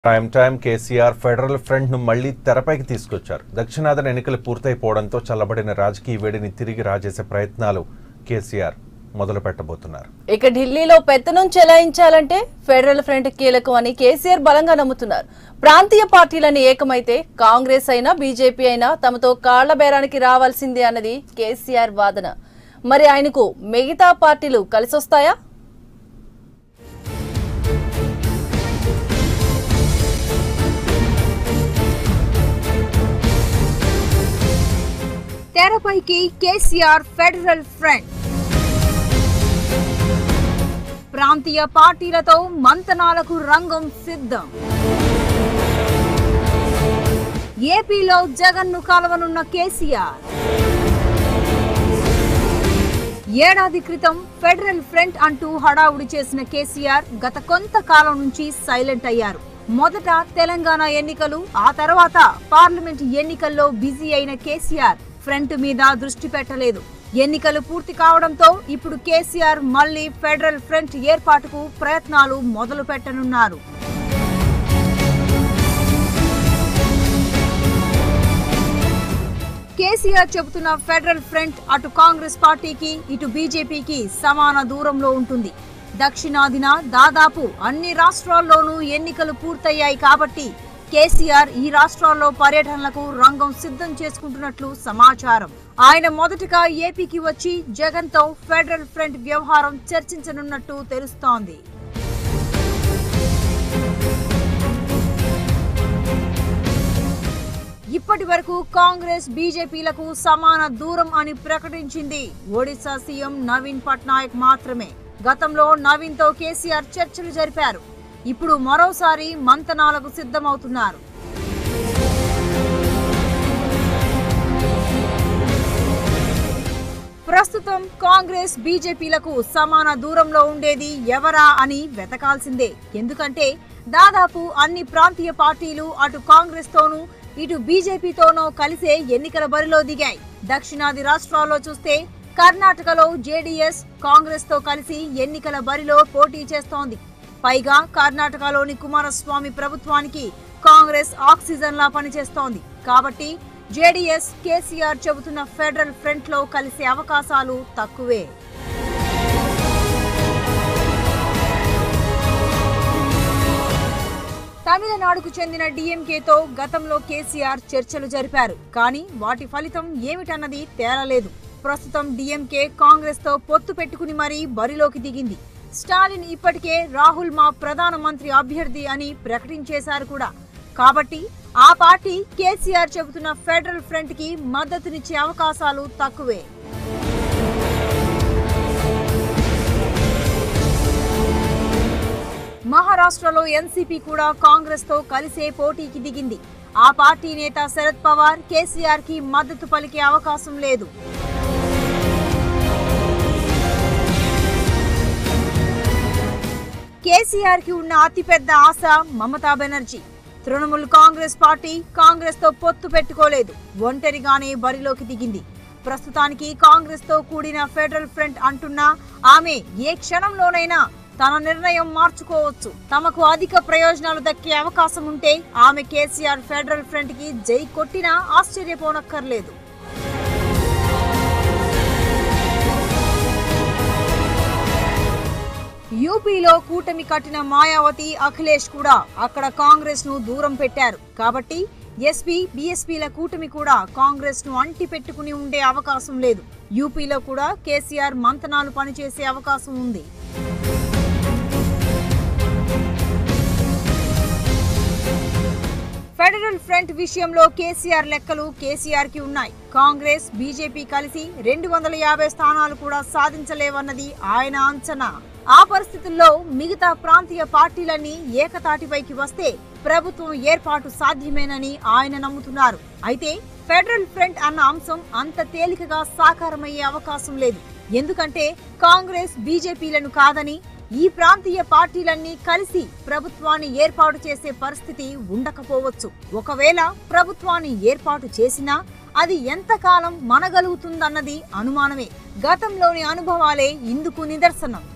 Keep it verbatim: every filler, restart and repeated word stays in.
Prime time KCR federal front ను మళ్లీ తెరపైకి తీసుకొచ్చారు. దక్షిణాదిన ఎన్నికలు పూర్తయిపోవడంతో చల్లబడిన రాజకీయ వేడిని తిరిగి రాజేసే ప్రయత్నాలు కేసీఆర్ మొదలు పెట్టబోతున్నారు. ఇక ఢిల్లీలో పెత్తనం చెలాయించాలంటే ఫెడరల్ ఫ్రంట్ కీలకం అని కేసీఆర్ బలంగా నమ్ముతున్నారు. ప్రాంతీయ పార్టీలని ఏకమైతే కాంగ్రెస్ అయినా బీజేపీ అయినా తమతో కాళ్ల బేరానికి రావాల్సిందే అన్నది కేసీఆర్ వాదన. మరి ఆయనకు మిగతా పార్టీలు కలిసొస్తాయా? తెరపైకి కేసీఆర్ ఫెడరల్ ఫ్రంట్. ప్రాంతీయ పార్టీలతో మంతనాలకు రంగం సిద్ధం. ఏపీలో జగన్ను కలవనున్న కేసీఆర్. ఏడాది క్రితం ఫెడరల్ ఫ్రంట్ అంటూ హడావుడి చేసిన కేసీఆర్ గత కొంతకాలం నుంచి సైలెంట్ అయ్యారు. మొదట తెలంగాణ ఎన్నికలు, ఆ తర్వాత పార్లమెంట్ ఎన్నికల్లో బిజీ అయిన కేసీఆర్ ఫ్రంట్ మీద దృష్టి పెట్టలేదు. ఎన్నికలు పూర్తి కావడంతో ఇప్పుడు కేసీఆర్ మళ్లీ ఫెడరల్ ఫ్రంట్ ఏర్పాటుకు ప్రయత్నాలు మొదలు పెట్టనున్నారు. కేసీఆర్ చెబుతున్న ఫెడరల్ ఫ్రంట్ అటు కాంగ్రెస్ పార్టీకి ఇటు బీజేపీకి సమాన దూరంలో ఉంటుంది. దక్షిణాదిన దాదాపు అన్ని రాష్ట్రాల్లోనూ ఎన్నికలు పూర్తయ్యాయి కాబట్టి కేసీఆర్ ఈ రాష్ట్రాల్లో పర్యటనలకు రంగం సిద్ధం చేసుకుంటున్నట్లు సమాచారం. ఆయన మొదటగా ఏపీకి వచ్చి జగన్ తో ఫెడరల్ ఫ్రంట్ వ్యవహారం చర్చించనున్నట్టు తెలుస్తోంది. ఇప్పటి వరకు కాంగ్రెస్ బీజేపీలకు సమాన దూరం అని ప్రకటించింది ఒడిశా సీఎం నవీన్ పట్నాయక్ మాత్రమే. గతంలో నవీన్ తో కేసీఆర్ చర్చలు జరిపారు. ఇప్పుడు మరోసారి మంతనాలకు సిద్ధమవుతున్నారు. ప్రస్తుతం కాంగ్రెస్ బీజేపీలకు సమాన దూరంలో ఉండేది ఎవరా అని వెతకాల్సిందే. ఎందుకంటే దాదాపు అన్ని ప్రాంతీయ పార్టీలు అటు కాంగ్రెస్ తోనూ ఇటు బీజేపీతోనూ కలిసే ఎన్నికల బరిలో దిగాయి. దక్షిణాది రాష్ట్రాల్లో చూస్తే కర్ణాటకలో జేడీఎస్ కాంగ్రెస్ తో కలిసి ఎన్నికల బరిలో పోటీ చేస్తోంది. పైగా కర్ణాటకలోని కుమారస్వామి ప్రభుత్వానికి కాంగ్రెస్ ఆక్సిజన్ లా పనిచేస్తోంది. కాబట్టి జేడీఎస్ కేసీఆర్ చెబుతున్న ఫెడరల్ ఫ్రంట్ లో కలిసే అవకాశాలు తక్కువే. తమిళనాడుకు చెందిన డీఎంకేతో గతంలో కేసీఆర్ చర్చలు జరిపారు. కానీ వాటి ఫలితం ఏమిటన్నది తేలలేదు. ప్రస్తుతం డీఎంకే కాంగ్రెస్ తో పొత్తు పెట్టుకుని మరీ బరిలోకి దిగింది. స్టాలిన్ ఇప్పటికే రాహుల్ మా ప్రధానమంత్రి అభ్యర్థి అని ప్రకటించేశారు కూడా. కాబట్టి ఆ పార్టీ కేసీఆర్ చెబుతున్న ఫెడరల్ ఫ్రంట్ కి మద్దతునిచ్చే అవకాశాలు తక్కువే. మహారాష్ట్రలో ఎన్సీపీ కూడా కాంగ్రెస్ తో కలిసే పోటీకి దిగింది. ఆ పార్టీ నేత శరద్ పవార్ కేసీఆర్ కి మద్దతు పలికే అవకాశం లేదు. కేసీఆర్ కి ఉన్న అతిపెద్ద ఆశ మమతా బెనర్జీ. తృణమూల్ కాంగ్రెస్ పార్టీ కాంగ్రెస్ తో పొత్తు పెట్టుకోలేదు, ఒంటరిగానే బరిలోకి దిగింది. ప్రస్తుతానికి కాంగ్రెస్ తో కూడిన ఫెడరల్ ఫ్రంట్ అంటున్నా ఆమె ఏ క్షణంలోనైనా తన నిర్ణయం మార్చుకోవచ్చు. తమకు అధిక ప్రయోజనాలు దక్కే అవకాశం ఉంటే ఆమె కేసీఆర్ ఫెడరల్ ఫ్రంట్ కి జై కొట్టినా ఆశ్చర్యపోనక్కర్లేదు. యూపీలో కూటమి కట్టిన మాయావతి, అఖిలేష్ కూడా అక్కడ కాంగ్రెస్ ను దూరం పెట్టారు. కాబట్టి ఎస్పీ బీఎస్పీల కూటమి కూడా కాంగ్రెస్ ను అంటి పెట్టుకుని ఉండే అవకాశం లేదు. యూపీలో కూడా కేసీఆర్ మంతనాలు పనిచేసే అవకాశం ఉంది. ఫెడరల్ ఫ్రంట్ విషయంలో కేసీఆర్ లెక్కలు కేసీఆర్ కి ఉన్నాయి. కాంగ్రెస్ బీజేపీ కలిసి రెండు వందల యాభై స్థానాలు కూడా సాధించలేవన్నది ఆయన అంచనా. ఆ పరిస్థితుల్లో మిగతా ప్రాంతీయ పార్టీలన్నీ ఏకతాటిపైకి వస్తే ప్రభుత్వం ఏర్పాటు సాధ్యమేనని ఆయన నమ్ముతున్నారు. అయితే ఫెడరల్ ఫ్రంట్ అన్న అంశం అంత తేలికగా సాకారమయ్యే అవకాశం లేదు. ఎందుకంటే కాంగ్రెస్ బీజేపీలను కాదని ఈ ప్రాంతీయ పార్టీలన్నీ కలిసి ప్రభుత్వాన్ని ఏర్పాటు చేసే పరిస్థితి ఉండకపోవచ్చు. ఒకవేళ ప్రభుత్వాన్ని ఏర్పాటు చేసినా అది ఎంతకాలం మనగలుగుతుందన్నది అనుమానమే. గతంలోని అనుభవాలే ఇందుకు నిదర్శనం.